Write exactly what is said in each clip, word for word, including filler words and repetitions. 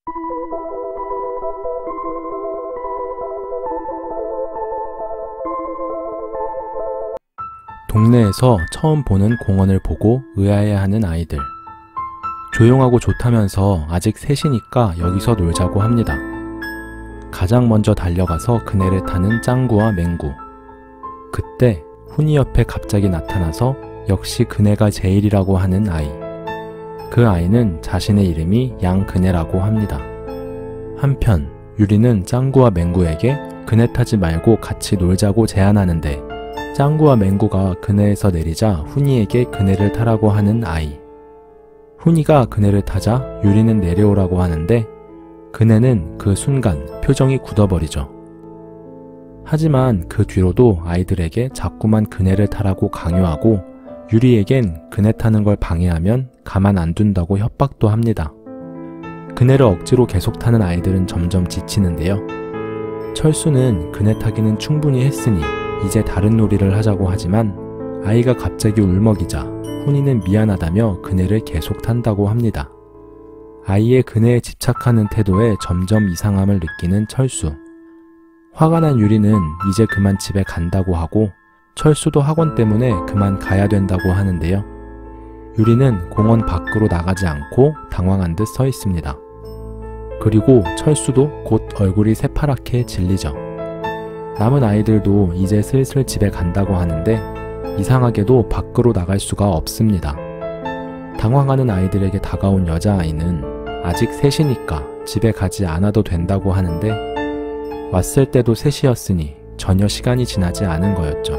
동네에서 처음 보는 공원을 보고 의아해하는 아이들. 조용하고 좋다면서 아직 셋이니까 여기서 놀자고 합니다. 가장 먼저 달려가서 그네를 타는 짱구와 맹구. 그때 훈이 옆에 갑자기 나타나서 역시 그네가 제일이라고 하는 아이. 그 아이는 자신의 이름이 양그네라고 합니다. 한편 유리는 짱구와 맹구에게 그네 타지 말고 같이 놀자고 제안하는데 짱구와 맹구가 그네에서 내리자 훈이에게 그네를 타라고 하는 아이. 훈이가 그네를 타자 유리는 내려오라고 하는데 그네는 그 순간 표정이 굳어버리죠. 하지만 그 뒤로도 아이들에게 자꾸만 그네를 타라고 강요하고 유리에겐 그네 타는 걸 방해하면 가만 안 둔다고 협박도 합니다. 그네를 억지로 계속 타는 아이들은 점점 지치는데요. 철수는 그네 타기는 충분히 했으니 이제 다른 놀이를 하자고 하지만 아이가 갑자기 울먹이자 훈이는 미안하다며 그네를 계속 탄다고 합니다. 아이의 그네에 집착하는 태도에 점점 이상함을 느끼는 철수. 화가 난 유리는 이제 그만 집에 간다고 하고 철수도 학원 때문에 그만 가야 된다고 하는데요. 유리는 공원 밖으로 나가지 않고 당황한 듯 서 있습니다. 그리고 철수도 곧 얼굴이 새파랗게 질리죠. 남은 아이들도 이제 슬슬 집에 간다고 하는데 이상하게도 밖으로 나갈 수가 없습니다. 당황하는 아이들에게 다가온 여자아이는 아직 셋이니까 집에 가지 않아도 된다고 하는데 왔을 때도 셋이었으니 전혀 시간이 지나지 않은 거였죠.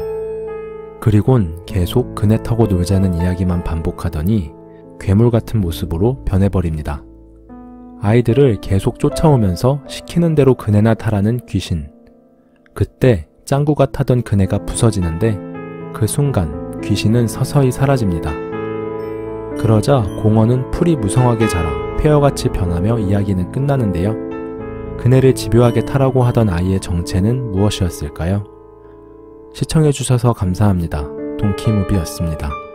그리곤 계속 그네 타고 놀자는 이야기만 반복하더니 괴물 같은 모습으로 변해버립니다. 아이들을 계속 쫓아오면서 시키는 대로 그네나 타라는 귀신. 그때 짱구가 타던 그네가 부서지는데 그 순간 귀신은 서서히 사라집니다. 그러자 공원은 풀이 무성하게 자라 폐허같이 변하며 이야기는 끝나는데요. 그네를 집요하게 타라고 하던 아이의 정체는 무엇이었을까요? 시청해주셔서 감사합니다. 동키무비였습니다.